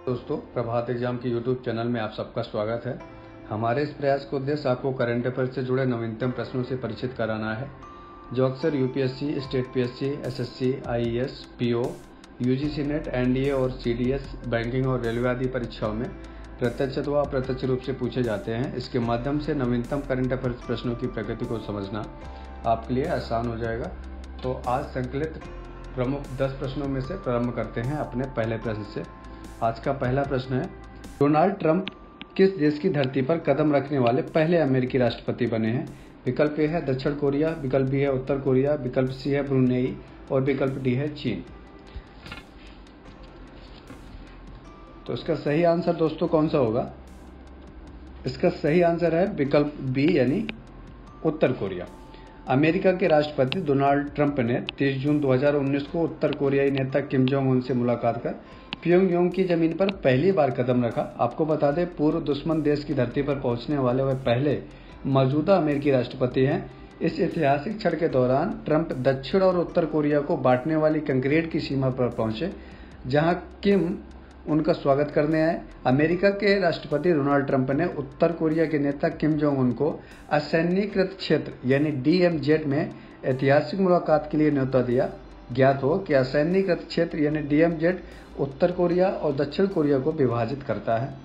दोस्तों, प्रभात एग्जाम की YouTube channel में आप सबका स्वागत है। हमारे इस प्रयास का उद्देश्य आपको करंट अफेयर से जुड़े नवीनतम प्रश्नों से परिचित कराना है, जो अक्सर UPSC, state PSC, SSC, IAS, PO, UGC NET, NDA और सीडीएस, बैंकिंग और रेलवे आदि परीक्षाओं में प्रत्यक्ष अथवा अप्रत्यक्ष रूप से पूछे जाते हैं। इसके माध्यम से नवीनतम करंट अफेयर प्रश्नों की प्रकृति को समझना आपके लिए आसान हो जाएगा। तो आज संकलित प्रमुख 10 प्रश्नों में से प्रारंभ करते हैं अपने पहले प्रश्न से। आज का पहला प्रश्न है, डोनाल्ड ट्रंप किस देश की धरती पर कदम रखने वाले पहले अमेरिकी राष्ट्रपति बने हैं? विकल्प ए है दक्षिण कोरिया, विकल्प बी है उत्तर कोरिया, विकल्प सी है ब्रुनेई और विकल्प डी है चीन। तो इसका सही आंसर दोस्तों कौन सा होगा? इसका सही आंसर है विकल्प बी यानी उत्तर कोरिया। अमेरिका के राष्ट्रपति डोनाल्ड ट्रंप ने 30 जून 2019 को उत्तर कोरियाई नेता किम जोंग उन से मुलाकात कर प्योंगयांग की जमीन पर पहली बार कदम रखा। आपको बता दें, पूर्व दुश्मन देश की धरती पर पहुंचने वाले वह पहले मौजूदा अमेरिकी राष्ट्रपति हैं। इस ऐतिहासिक क्षण के दौरान ट्रंप दक्षिण और उत्तर कोरिया को बांटने वाली कंक्रीट की सीमा पर पहुंचे, जहां किम उनका स्वागत करने आए। अमेरिका के राष्ट्रपति डोनाल्ड ट्रंप ने उत्तर कोरिया के नेता किम जोंग उन को असैन्यीकृत क्षेत्र यानी DMZ में ऐतिहासिक मुलाकात के लिए न्योता दिया। ज्ञात हो कि असैन्यीकृत क्षेत्र यानी DMZ उत्तर कोरिया और दक्षिण कोरिया को विभाजित करता है।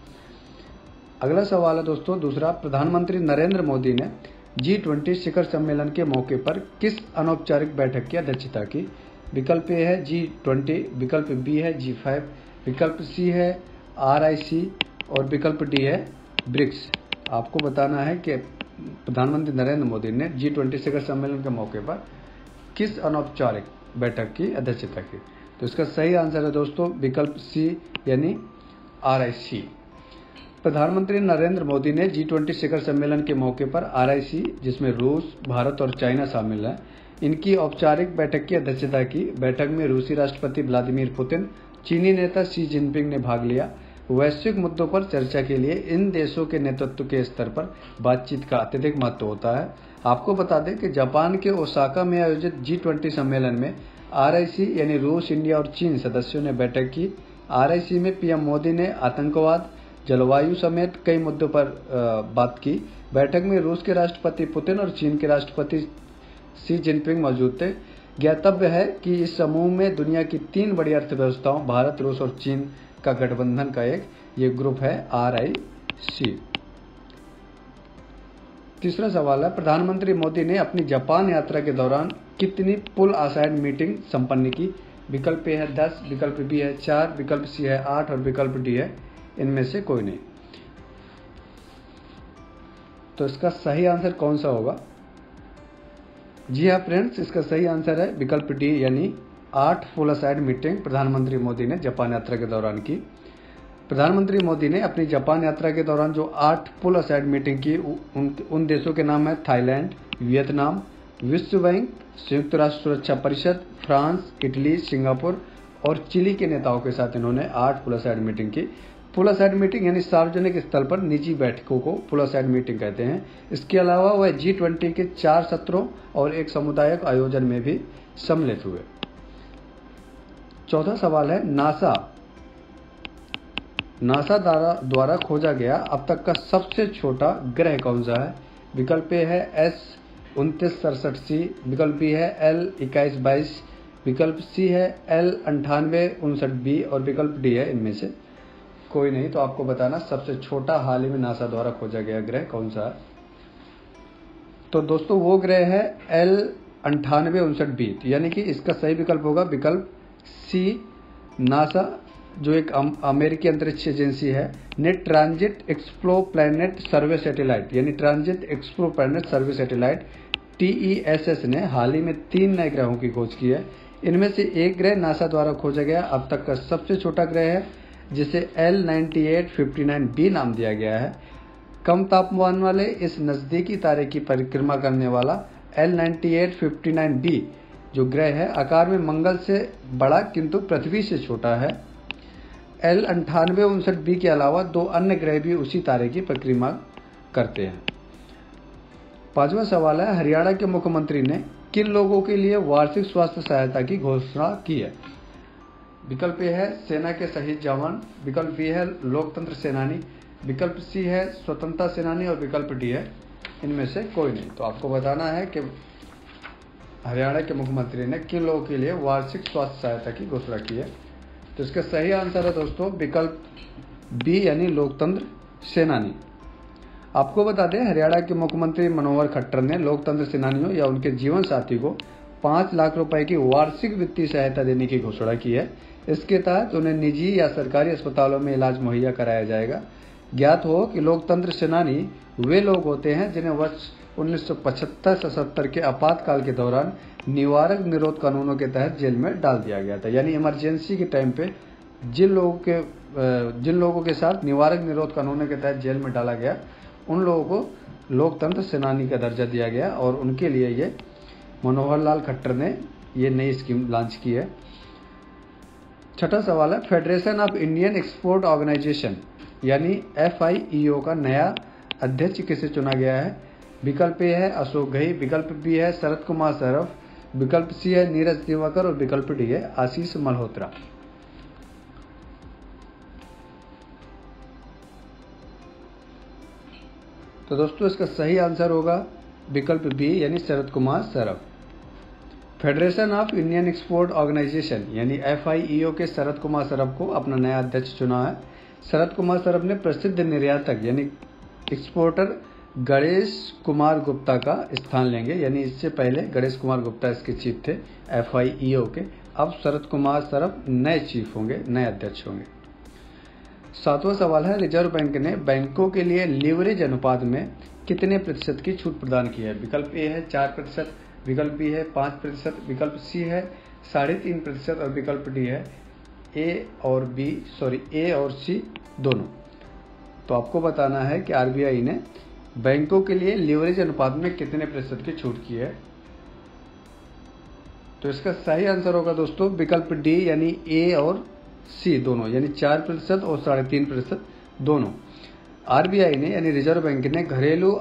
अगला सवाल है दोस्तों दूसरा, प्रधानमंत्री नरेंद्र मोदी ने G20 शिखर सम्मेलन के मौके पर किस अनौपचारिक बैठक की अध्यक्षता की? विकल्प ए है G20, विकल्प बी है G5, विकल्प सी है RIC और विकल्प डी है ब्रिक्स। आपको बताना है कि प्रधानमंत्री नरेंद्र मोदी ने G20 शिखर सम्मेलन के मौके पर किस अनौपचारिक बैठक की अध्यक्षता की। तो इसका सही आंसर है दोस्तों विकल्प सी यानी RIC। प्रधानमंत्री नरेंद्र मोदी ने G20 शिखर सम्मेलन के मौके पर RIC, जिसमें रूस, भारत और चाइना शामिल है, इनकी औपचारिक बैठक की अध्यक्षता की। बैठक में रूसी राष्ट्रपति व्लादिमीर पुतिन, चीनी नेता शी जिनपिंग ने भाग लिया। वैश्विक मुद्दों पर चर्चा के लिए इन देशों के नेतृत्व के स्तर पर बातचीत का अत्यधिक महत्व होता है। आपको बता दें कि जापान के ओसाका में आयोजित G20 सम्मेलन में RIC यानी रूस, इंडिया और चीन सदस्यों ने बैठक की। RIC में पीएम मोदी ने आतंकवाद, जलवायु समेत कई मुद्दों पर बात की। बैठक में रूस के राष्ट्रपति पुतिन और चीन के राष्ट्रपति शी जिनपिंग मौजूद थे। ज्ञातव्य है कि इस समूह में दुनिया की 3 बड़ी अर्थव्यवस्थाओं भारत, रूस और चीन का गठबंधन का ये ग्रुप है RIC। तीसरा सवाल है, प्रधानमंत्री मोदी ने अपनी जापान यात्रा के दौरान कितनी पुल असाइड मीटिंग संपन्न की? विकल्प ए है 10, विकल्प बी है 4, विकल्प सी है 8 और विकल्प डी है इनमें से कोई नहीं। तो इसका सही आंसर कौन सा होगा? जी हाँ फ्रेंड्स, इसका सही आंसर है विकल्प डी यानी 8 फुल असाइड मीटिंग प्रधानमंत्री मोदी ने जापान यात्रा के दौरान की। प्रधानमंत्री मोदी ने अपनी जापान यात्रा के दौरान जो 8 फुल असाइड मीटिंग की, उन देशों के नाम है थाईलैंड, वियतनाम, विश्व बैंक, संयुक्त राष्ट्र सुरक्षा परिषद, फ्रांस, इटली, सिंगापुर और चिली के नेताओं के साथ इन्होंने 8 फुल असाइड मीटिंग की। फुल असाइड मीटिंग यानी सार्वजनिक स्थल पर निजी बैठकों को फुल असाइड मीटिंग कहते हैं। इसके अलावा वह G20 के 4 सत्रों और एक सामुदायिक आयोजन में भी सम्मिलित हुए। चौथा सवाल है, नासा द्वारा खोजा गया अब तक का सबसे छोटा ग्रह कौन सा है? विकल्प ए है S2967C, विकल्प बी है L2122, विकल्प सी है L9859B और विकल्प डी है इनमें से कोई नहीं। तो आपको बताना सबसे छोटा हाल ही में नासा द्वारा खोजा गया ग्रह कौन सा है। तो दोस्तों वो ग्रह है L9859B, यानी कि इसका सही विकल्प होगा विकल्प सी। नासा जो एक अमेरिकी अंतरिक्ष एजेंसी है, ने ट्रांजिट एक्सप्लोप्लैनेट सर्वे सैटेलाइट यानी transit exoplanet survey satellite TESS ने हाल ही में 3 नए ग्रहों की खोज की है। इनमें से एक ग्रह नासा द्वारा खोजा गया अब तक का सबसे छोटा ग्रह है, जिसे L9859B नाम दिया गया है। कम तापमान वाले इस नज़दीकी तारे की परिक्रमा करने वाला L9859B जो ग्रह है, आकार में मंगल से बड़ा किंतु पृथ्वी से छोटा है। L9859B के अलावा 2 अन्य ग्रह भी उसी तारे की परिक्रमा करते हैं। 5वां सवाल है, हरियाणा के मुख्यमंत्री ने किन लोगों के लिए वार्षिक स्वास्थ्य सहायता की घोषणा की है? विकल्प ए है सेना के शहीद जवान, विकल्प बी है लोकतंत्र सेनानी, विकल्प सी है स्वतंत्रता सेनानी और विकल्प डी है इनमें से कोई नहीं। तो आपको बताना है कि हरियाणा के मुख्यमंत्री ने किन लोगों के लिए वार्षिक स्वास्थ्य सहायता की घोषणा की है। तो इसका सही आंसर है दोस्तों विकल्प बी यानी लोकतंत्र सेनानी। आपको बता दें हरियाणा के मुख्यमंत्री मनोहर खट्टर ने लोकतंत्र सेनानियों या उनके जीवन साथी को 5 लाख रुपए की वार्षिक वित्तीय सहायता देने की घोषणा की है। इसके तहत उन्हें निजी या सरकारी अस्पतालों में इलाज मुहैया कराया जाएगा। ज्ञात हो कि लोकतंत्र सेनानी वे लोग होते हैं जिन्हें वर्ष 1975-77 के आपातकाल के दौरान निवारक निरोध कानूनों के तहत जेल में डाल दिया गया था। यानी इमरजेंसी के टाइम पे जिन लोगों के साथ निवारक निरोध कानूनों के तहत जेल में डाला गया उन लोगों को लोकतंत्र सेनानी का दर्जा दिया गया और उनके लिए ये मनोहर लाल खट्टर ने ये नई स्कीम लॉन्च की है। छठा सवाल है Federation of Indian Export Organisation यानी FIEO का नया अध्यक्ष किसे चुना गया है। विकल्प ए है अशोक घई, विकल्प बी है शरद कुमार सौरभ, विकल्प सी है नीरज दिवाकर और विकल्प डी है आशीष मल्होत्रा। तो दोस्तों इसका सही आंसर होगा विकल्प बी यानी Sharad Kumar Saurabh. Federation of Indian Export Organisation यानी FIEO के शरद कुमार सौरभ को अपना नया अध्यक्ष चुना है। शरद कुमार सौरभ ने प्रसिद्ध निर्यातक यानी एक्सपोर्टर गणेश कुमार गुप्ता का स्थान लेंगे। यानी इससे पहले गणेश कुमार गुप्ता इसके चीफ थे FIEO के, अब शरद कुमार सौरभ नए चीफ होंगे, नए अध्यक्ष होंगे। 7वां सवाल है रिजर्व बैंक ने बैंकों के लिए लीवरेज अनुपात में कितने प्रतिशत की छूट प्रदान की है। विकल्प ए है 4%, विकल्प बी है 5%, विकल्प सी है 3.5% और विकल्प डी है ए और सी दोनों। तो आपको बताना है कि RBI ने बैंकों के लिए लीवरेज अनुपात में कितने प्रतिशत की छूट की है। तो इसका सही आंसर होगा दोस्तों विकल्प डी यानी ए और सी दोनों, यानी 4% और 3.5% दोनों। RBI ने यानी रिजर्व बैंक ने घरेलू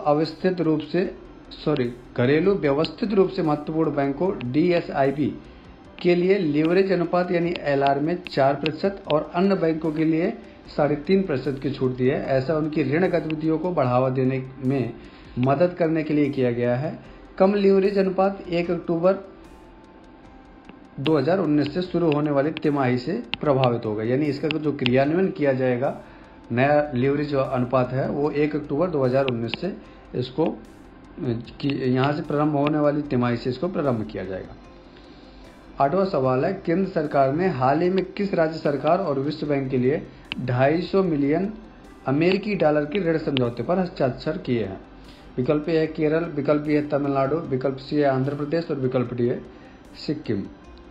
व्यवस्थित रूप से महत्वपूर्ण बैंकों DSIB के लिए लीवरेज अनुपात यानी LR में 4% और अन्य बैंकों के लिए 3.5% की छूट दी है। ऐसा उनकी ऋण गतिविधियों को बढ़ावा देने में मदद करने के लिए किया गया है। कम लीवरेज अनुपात 1 अक्टूबर 2019 से शुरू होने वाली तिमाही से प्रभावित होगा। यानी इसका जो क्रियान्वयन किया जाएगा नया लीवरेज अनुपात है वो 1 अक्टूबर 2019 से इसको यहाँ से प्रारंभ होने वाली तिमाही से इसको प्रारंभ किया जाएगा। 8वां सवाल है केंद्र सरकार ने हाल ही में किस राज्य सरकार और विश्व बैंक के लिए 250 मिलियन अमेरिकी डॉलर के ऋण समझौते पर हस्ताक्षर किए हैं। विकल्प ए है केरल, विकल्प बी है तमिलनाडु, विकल्प सी है आंध्र प्रदेश और विकल्प डी है सिक्किम।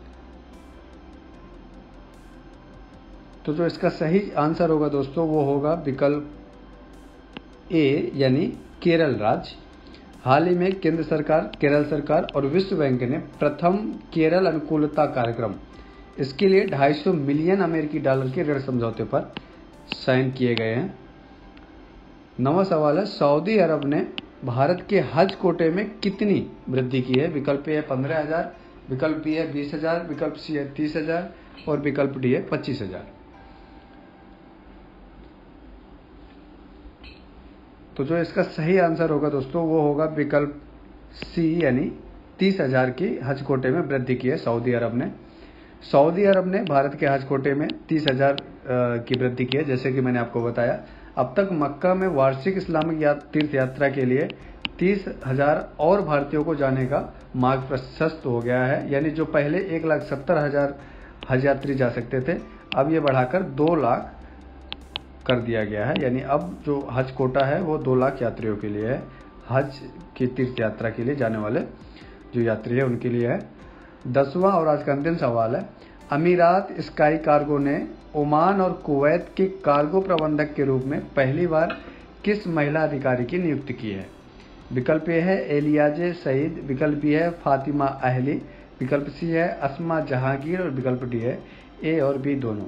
तो जो इसका सही आंसर होगा दोस्तों वो होगा विकल्प ए यानी केरल राज्य। हाल ही में केंद्र सरकार, केरल सरकार और विश्व बैंक ने प्रथम केरल अनुकूलता कार्यक्रम इसके लिए 250 मिलियन अमेरिकी डॉलर के ऋण समझौते पर साइन किए गए हैं। 9वां सवाल है सऊदी अरब ने भारत के हज कोटे में कितनी वृद्धि की है। विकल्प ए है 15,000, विकल्प बी है 20,000, विकल्प सी है 30,000 और विकल्प डी है 25,000। तो जो इसका सही आंसर होगा दोस्तों वो होगा विकल्प सी यानी 30,000 की हज कोटे में वृद्धि की है सऊदी अरब ने। सऊदी अरब ने भारत के हज कोटे में 30,000 की वृद्धि की है। जैसे कि मैंने आपको बताया अब तक मक्का में वार्षिक इस्लामिक तीर्थ यात्रा के लिए 30,000 और भारतीयों को जाने का मार्ग प्रशस्त हो गया है। यानी जो पहले 1,70,000 हज यात्री जा सकते थे अब ये बढ़ाकर 2 लाख कर दिया गया है। यानी अब जो हज कोटा है वो 2 लाख यात्रियों के लिए है। हज की तीर्थ यात्रा के लिए जाने वाले जो यात्री है उनके लिए है। 10वां और आज का अंतिम सवाल है अमीरात स्काई कार्गो ने ओमान और कुवैत के कार्गो प्रबंधक के रूप में पहली बार किस महिला अधिकारी की नियुक्ति की है। विकल्प ए है एलियाजे सईद, विकल्प बी है फातिमा अहली, विकल्प सी है अस्मा जहांगीर और विकल्प डी है ए और बी दोनों।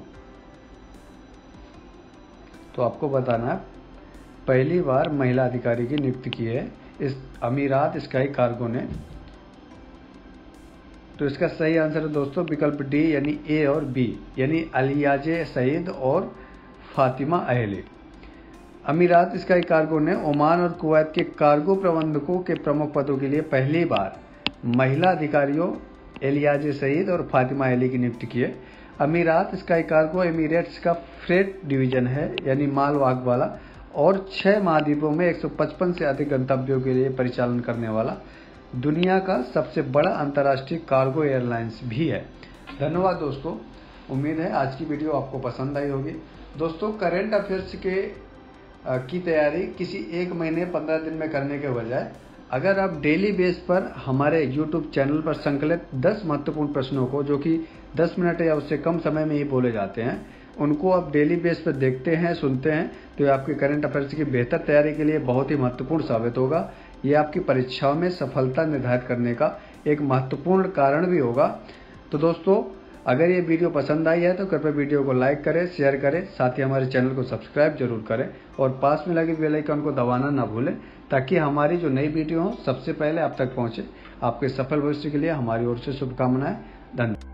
तो आपको बताना है पहली बार महिला अधिकारी की नियुक्ति की है इस अमीरात स्काई कार्गो ने। तो इसका सही आंसर है दोस्तों विकल्प डी यानी ए और बी, यानी अलियाज सईद और Fatima Ahli. Emirates SkyCargo ने ओमान और कुवैत के कार्गो प्रबंधकों के प्रमुख पदों के लिए पहली बार महिला अधिकारियों अलियाज सईद और फातिमा अहली की नियुक्ति की है। अमीरात स्काई कार्गो एमिरेट्स का फ्रेट डिवीजन है, यानी मालवाहक वाला, और 6 महाद्वीपों में 155 से अधिक गंतव्यों के लिए परिचालन करने वाला दुनिया का सबसे बड़ा अंतर्राष्ट्रीय कार्गो एयरलाइंस भी है। धन्यवाद दोस्तों, उम्मीद है आज की वीडियो आपको पसंद आई होगी। दोस्तों, करंट अफेयर्स की तैयारी किसी 1 महीने 15 दिन में करने के बजाय अगर आप डेली बेस पर हमारे YouTube चैनल पर संकलित 10 महत्वपूर्ण प्रश्नों को, जो कि 10 मिनट या उससे कम समय में ही बोले जाते हैं, उनको आप डेली बेस पर देखते हैं, सुनते हैं, तो ये आपकी करंट अफेयर्स की बेहतर तैयारी के लिए बहुत ही महत्वपूर्ण साबित होगा। ये आपकी परीक्षाओं में सफलता निर्धारित करने का एक महत्वपूर्ण कारण भी होगा। तो दोस्तों, अगर ये वीडियो पसंद आई है तो कृपया वीडियो को लाइक करें, शेयर करें, साथ ही हमारे चैनल को सब्सक्राइब जरूर करें और पास में लगे बेल आइकन को दबाना ना भूलें, ताकि हमारी जो नई वीडियो हो सबसे पहले आप तक पहुंचे। आपके सफल भविष्य के लिए हमारी ओर से शुभकामनाएं। धन्यवाद।